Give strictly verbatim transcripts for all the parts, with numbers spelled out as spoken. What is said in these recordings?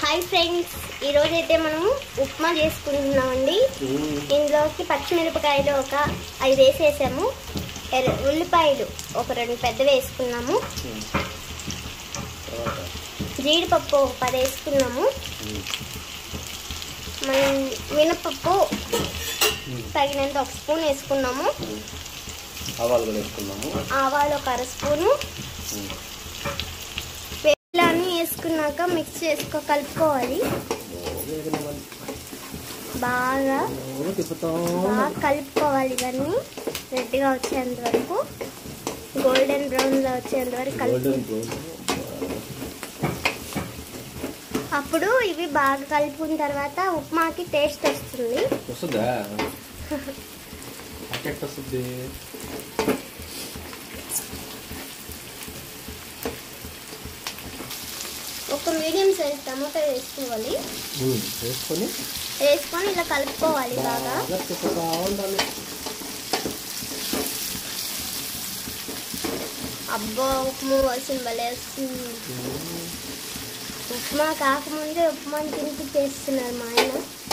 Hi friends ఈ రోజు అయితే మనం ఉప్మా చేసుకుంటున్నామండి। ఇందులోకి పచ్చిమిరపకాయలు ఒక ఐదు వేసేసాము, ఉల్లిపాయలు ఒక రెండు పెద్ద వేసుకున్నాము, జీడిపప్పు ఒక పది వేసుకున్నాము, మనం మినపప్పు తగినంత ఒక స్పూన్ వేసుకున్నాము, ఆవాలు కూడా వేసుకున్నాము, ఆవాలు ఒక అర స్పూను వేలాన్ని వేసుకున్నాక మిక్స్ చేసుకో కలుపుకోవాలి। బాగా బాగా కలుపుకోవాలి, ఇవన్నీ రెడ్గా వచ్చేంత వరకు, గోల్డెన్ బ్రౌన్లో వచ్చేంత వరకు కలుపు। అప్పుడు ఇవి బాగా కలుపుకున్న తర్వాత ఉప్మాకి టేస్ట్ వస్తుంది। ఒక మీడియం సైజ్ టమాటా వేసుకోవాలి, వేసుకొని వేసుకొని ఇలా కలుపుకోవాలి బాగా। అబ్బా ఉప్మా వాసన భలే వస్తుంది। ఉప్మా కాకముందే ఉప్మాని తింటూ చేస్తున్నారు మా ఆయన।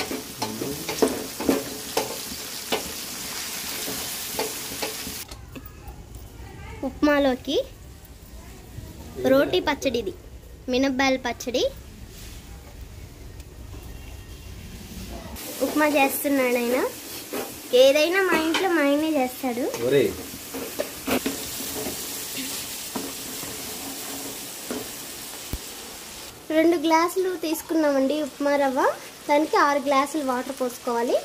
ఉప్మాలోకి రోటీ పచ్చడి, ఇది మినపబాల పచ్చడి ఉప్మా చేస్తున్నాడు ఆయన। ఏదైనా మా ఇంట్లో మా ఆయనే చేస్తాడు। రెండు గ్లాసులు తీసుకున్నామండి ఉప్మా రవ్వ, దానికి ఆరు గ్లాసులు వాటర్ పోసుకోవాలి।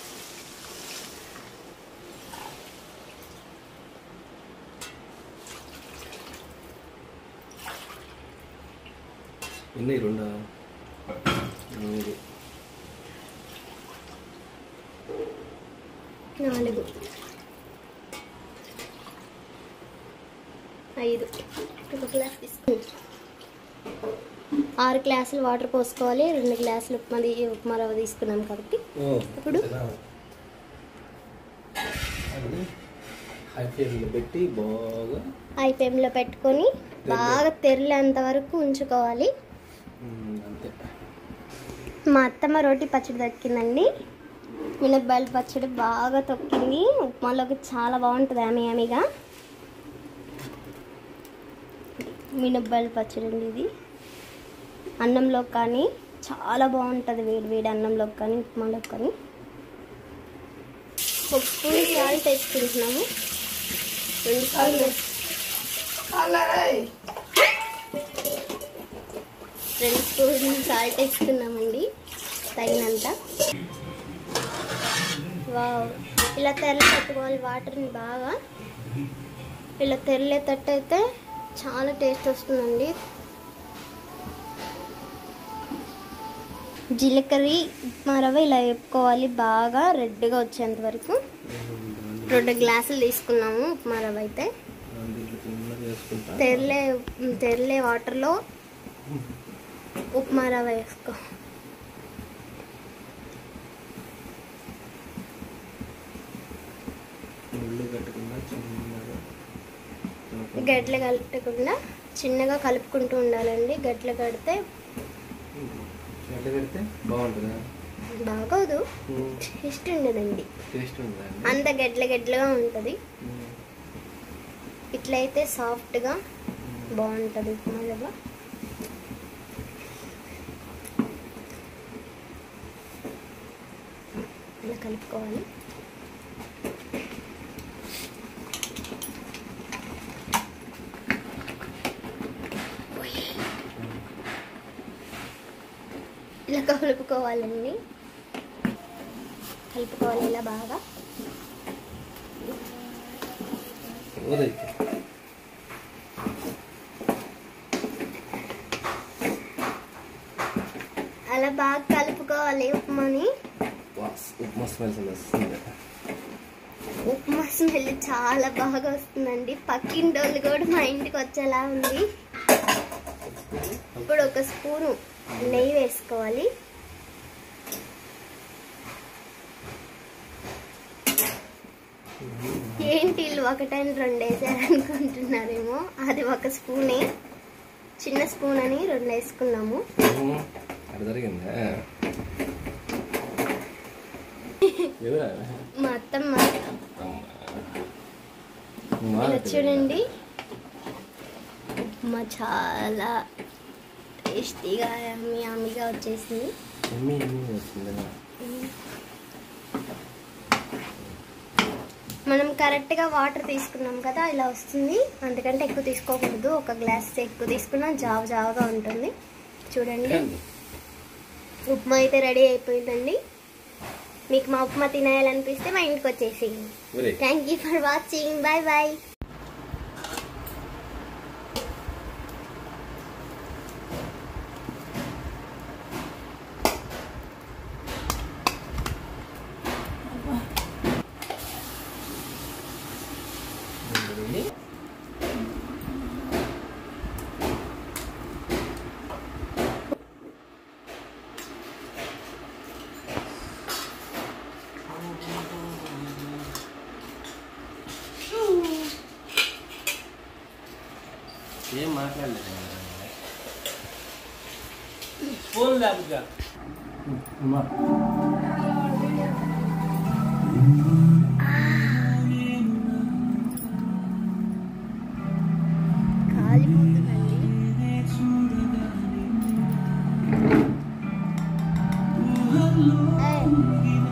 నాలుగు ఐదు ఒక గ్లాస్ తీసుకుని ఆరు గ్లాసులు వాటర్ పోసుకోవాలి। రెండు గ్లాసులు ఉప్మా ఉప్మా రవ్వ తీసుకున్నాం కాబట్టి ఇప్పుడు హై ఫ్లేమ్లో పెట్టుకొని బాగా తెరలేంత వరకు ఉంచుకోవాలి। మా అత్తమ్మ రోటి పచ్చడి దక్కిందండి, మినపబాల పచ్చడి బాగా తొక్కింది, ఉప్మాలోకి చాలా బాగుంటుంది ఆమె ఆమెగా। మినపబాల పచ్చడి అండి ఇది, అన్నంలో కానీ చాలా బాగుంటుంది, వేడి వేడి అన్నంలోకి కానీ ఉప్మాలోకి కానీ। ఒక స్పూన్ సాల్ట్ వేసుకుంటున్నాము, రెండు స్పూన్లు రెండు స్పూన్లు సాల్ట్ వేసుకున్నామండి తగినంత। వావ్, ఇలా తెరలు పెట్టుకోవాలి వాటర్ని బాగా, ఇలా తెరలేటట్టు అయితే చాలా టేస్ట్ వస్తుందండి। జీలకర్ర ఉప్మా రవ్వ ఇలా వేపుకోవాలి బాగా రెడ్గా వచ్చేంత వరకు। రెండు గ్లాసులు తీసుకున్నాము ఉప్మా రవ్వ అయితే, తెరలే తెరలే వాటర్లో ఉప్మా రవ్వ వేసుకో, గడ్డలు కట్టకుండా చిన్నగా కలుపుకుంటూ ఉండాలండి। గడ్డలు కడితే బాగోదు, టేస్ట్ ఉండదండి, అంత గడ్డల గడ్డలుగా ఉంటుంది। ఇట్లయితే సాఫ్ట్గా బాగుంటుంది ఉప్మా రవ్వ। ఇలా కలుపుకోవాలి, ఇలా కలుపుకోవాలండి, కలుపుకోవాలి ఇలా బాగా। అలా బాగా కలుపుకోవాలి ఉప్మాని। ఉప్మా స్మెల్ చాలా బాగా వస్తుందండి, పక్కింటోళ్ళు కూడా మా ఇంటికి వచ్చేలా ఉంది। ఇప్పుడు ఒక స్పూను నెయ్యి వేసుకోవాలి, ఏంటి ఇల్లు ఒకటైనా రెండు వేసారనుకుంటున్నారేమో, అది ఒక స్పూనే, చిన్న స్పూన్ అని రెండు వేసుకున్నాము। అది జరిగిందా? మా అత్తమ్మ చూడండి, ఉప్మా చాలా టేస్టీగా యమ్మీ యమ్మీగా వచ్చేసింది. మనం కరెక్ట్గా వాటర్ తీసుకున్నాం కదా, ఇలా వస్తుంది. అందుకంటే ఎక్కువ తీసుకోకూడదు. ఒక గ్లాస్ ఎక్కువ తీసుకున్నా జావ జావగా ఉంటుంది. చూడండి, ఉప్మా అయితే రెడీ అయిపోయిందండి. మీకు మా ఉప్మా తినేయాలనిపిస్తే మా ఇంటికి వచ్చేసేయండి. Thank you for watching. Bye bye. ఏం మాట్లాడలేదు ఫోన్ లేకపోతే కాలిపోతుందండి.